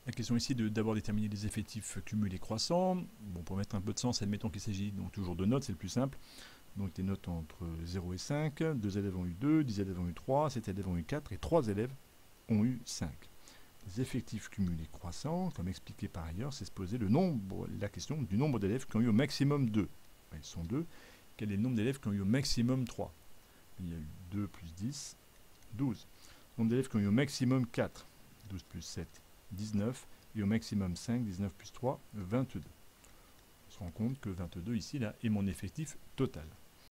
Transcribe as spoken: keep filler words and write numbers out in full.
La question ici est d'abord déterminer les effectifs cumulés croissants. Bon, pour mettre un peu de sens, admettons qu'il s'agit donc toujours de notes, c'est le plus simple. Donc des notes entre zéro et cinq, deux élèves ont eu deux, dix élèves ont eu trois, sept élèves ont eu quatre et trois élèves ont eu cinq. Les effectifs cumulés croissants, comme expliqué par ailleurs, c'est se poser le nombre, la question du nombre d'élèves qui ont eu au maximum deux. Ils sont deux. Quel est le nombre d'élèves qui ont eu au maximum trois? Il y a eu deux plus dix, douze. Le nombre d'élèves qui ont eu au maximum quatre, douze plus sept, dix-neuf. Et au maximum cinq, dix-neuf plus trois, vingt-deux. On se rend compte que vingt-deux ici là est mon effectif total.